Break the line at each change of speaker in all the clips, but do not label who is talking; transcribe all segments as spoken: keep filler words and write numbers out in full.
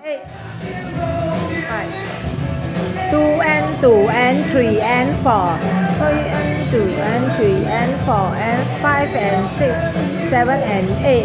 eight, five, two and two and three and four, three and two and three and four and five and six, seven and eight.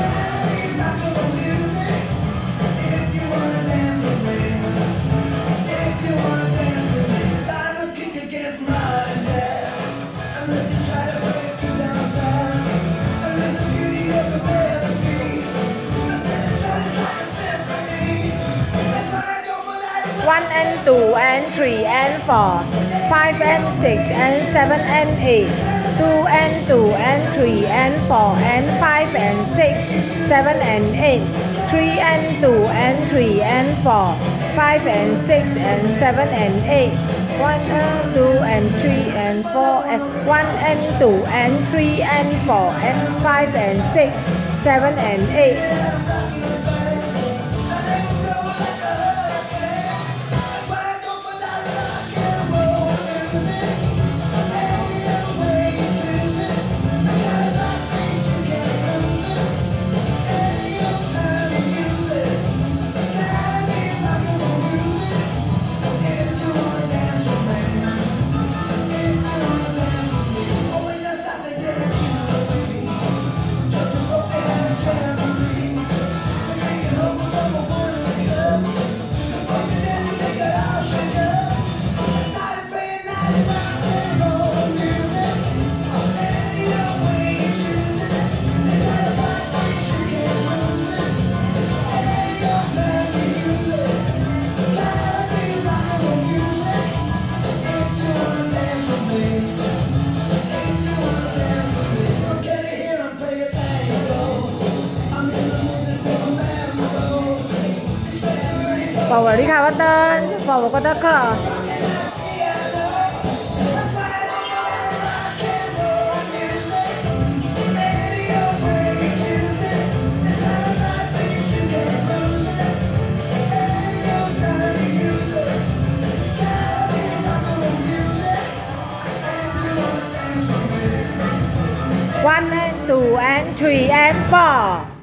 One and two and three and four, five and six and seven and eight, two and two and three and four and five and six, seven and eight, three and two and three and four, five and six and seven and eight, one and two and three and four and one and two and three and four and five and six, seven and eight. Vào vào đi khảo bắt tên, vào vào con tất cả. One and two and three and four.